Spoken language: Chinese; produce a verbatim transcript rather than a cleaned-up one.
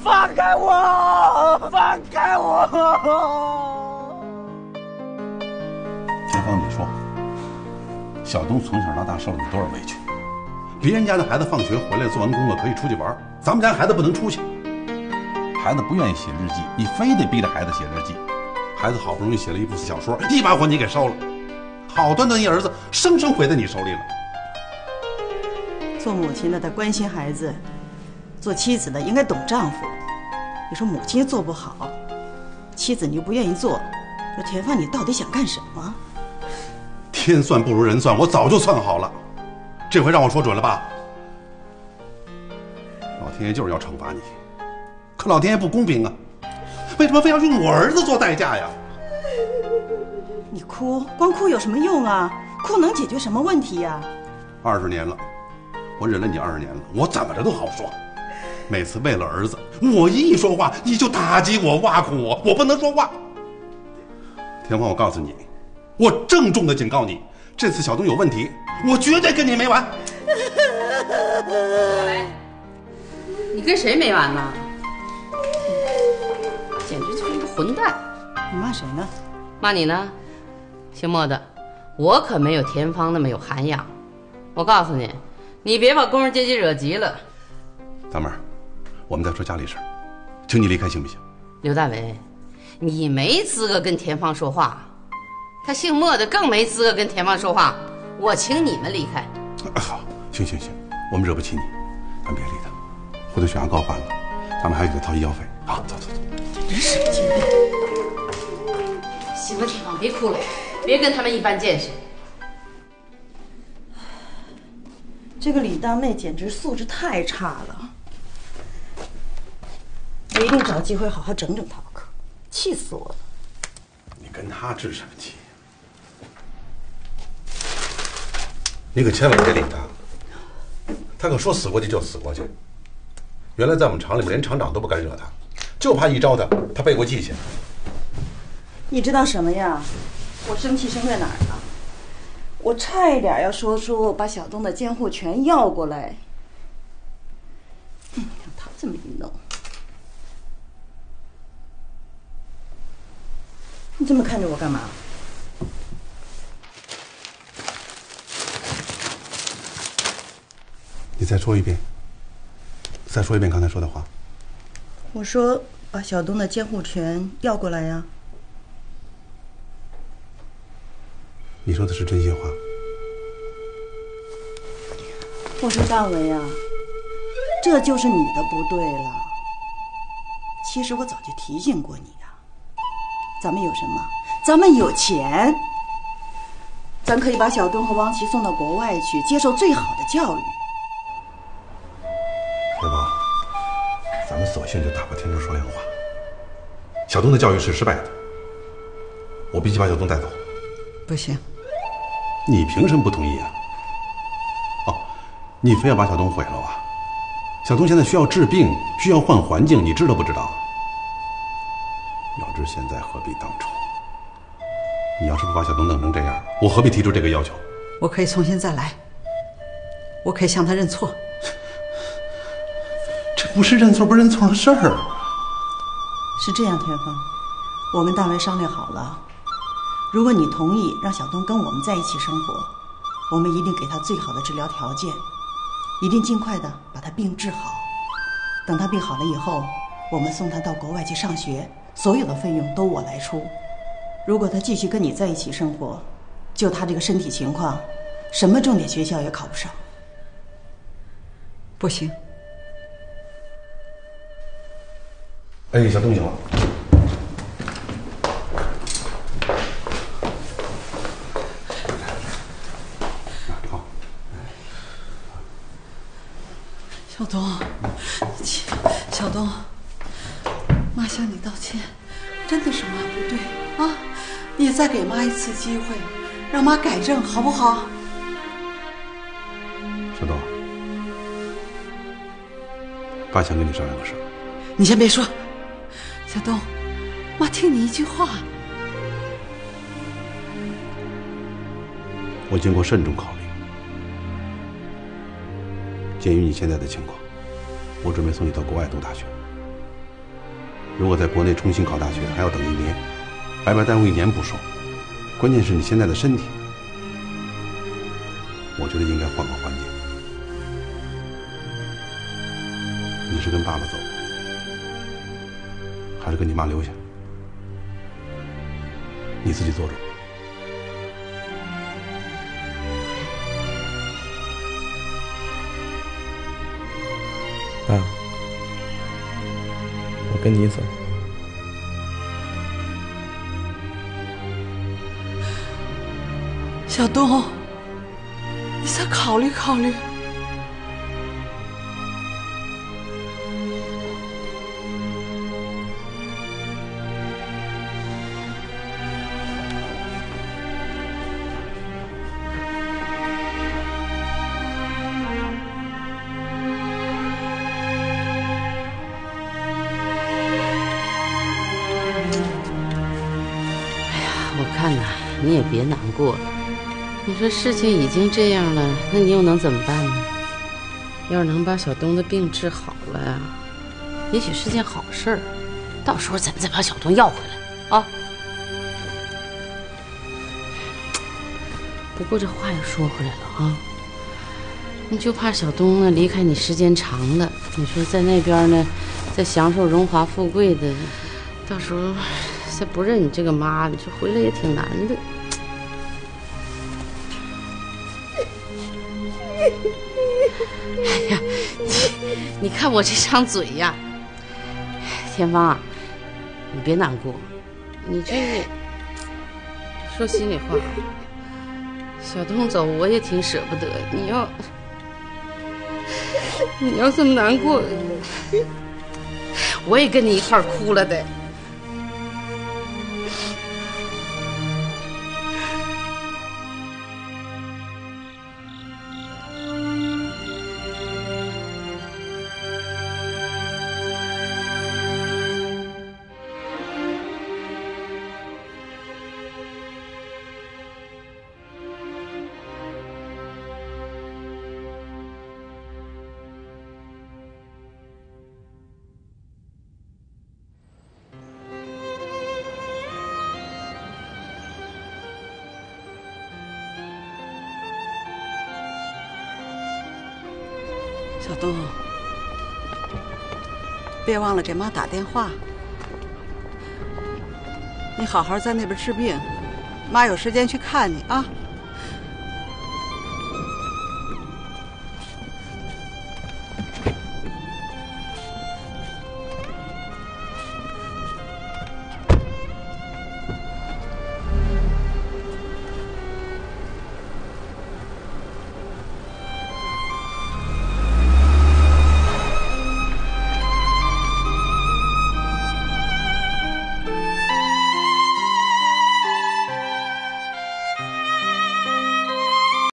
放开我！放开我！ 田芳，你说，小东从小到大受了你多少委屈？别人家的孩子放学回来做完功课可以出去玩，咱们家孩子不能出去。孩子不愿意写日记，你非得逼着孩子写日记。孩子好不容易写了一部小说，一把火你给烧了，好端端一儿子，生生毁在你手里了。 做母亲的她关心孩子，做妻子的应该懂丈夫。你说母亲做不好，妻子你又不愿意做，说田芳你到底想干什么？ 天算不如人算，我早就算好了，这回让我说准了吧？老天爷就是要惩罚你，可老天爷不公平啊！为什么非要用我儿子做代价呀？ 你哭，光哭有什么用啊？哭能解决什么问题呀？ 二十年了，我忍了你二十年了，我怎么着都好说。每次为了儿子，我一说话你就打击我、挖苦我，我不能说话。田芳，我告诉你，我郑重的警告你，这次小东有问题，我绝对跟你没完。 你跟谁没完呢？简直就是一个混蛋！ 你骂谁呢？ 骂你呢？姓莫的，我可没有田芳那么有涵养。我告诉你，你别把工人阶级惹急了。 大妹儿，我们再说家里事儿，请你离开行不行？ 刘大为，你没资格跟田芳说话，他姓莫的更没资格跟田芳说话。我请你们离开。 啊、好，行行行，我们惹不起你，咱别理他。回头血压高犯了，咱们还得掏医药费。好，走走走。 真是神经病！ 行了，田芳，别哭了，别跟他们一般见识。 这个李大妹简直素质太差了，我一定找机会好好整整她可，气死我了！ 你跟他置什么气？你可千万别理他，他可说死过去就死过去。原来在我们厂里面连厂长都不敢惹他，就怕一招他，他背过气去。 你知道什么呀？我生气生在哪儿呢？我差一点要说出把小东的监护权要过来。嗯，让他这么一弄，你这么看着我干嘛？ 你再说一遍，再说一遍刚才说的话。 我说把小东的监护权要过来呀。 你说的是真心话？ 我说大为啊，这就是你的不对了。其实我早就提醒过你呀、啊，咱们有什么？咱们有钱，咱可以把小东和王琦送到国外去，接受最好的教育。 雪宝，咱们索性就打破天窗说亮话。小东的教育是失败的，我必须把小东带走。 不行。 你凭什么不同意啊？哦，你非要把小东毁了啊？小东现在需要治病，需要换环境，你知道不知道？要知现在何必当初？你要是不把小东弄成这样，我何必提出这个要求？ 我可以重新再来，我可以向他认错。 这不是认错不认错的事儿。 是这样，田芳，我们大为商量好了。如果你同意让小东跟我们在一起生活，我们一定给他最好的治疗条件，一定尽快的把他病治好。等他病好了以后，我们送他到国外去上学，所有的费用都我来出。如果他继续跟你在一起生活，就他这个身体情况，什么重点学校也考不上。 不行。 哎，小东行了。 小东，小东，妈向你道歉，真的是妈不对啊！你再给妈一次机会，让妈改正，好不好？ 小东，爸想跟你商量个事儿。 你先别说，小东，妈听你一句话。 我经过慎重考虑。鉴于你现在的情况，我准备送你到国外读大学。 如果在国内重新考大学，还要等一年，白白耽误一年不说，关键是你现在的身体，我觉得应该换个环境。你是跟爸爸走，还是跟你妈留下？你自己做主。 爸，我跟你走。 小东，你再考虑考虑。 我看呐，你也别难过了。你说事情已经这样了，那你又能怎么办呢？要是能把小东的病治好了呀，也许是件好事儿。到时候咱再把小东要回来啊。不过这话又说回来了啊，你就怕小东呢离开你时间长了，你说在那边呢，在享受荣华富贵的，到时候再不认你这个妈，你说回来也挺难的。哎呀，你你看我这张嘴呀，田芳啊，你别难过，你这说心里话，小东走我也挺舍不得，你要你要这么难过，我也跟你一块儿哭了的。 小东，别忘了给妈打电话。你好好在那边治病，妈有时间去看你啊。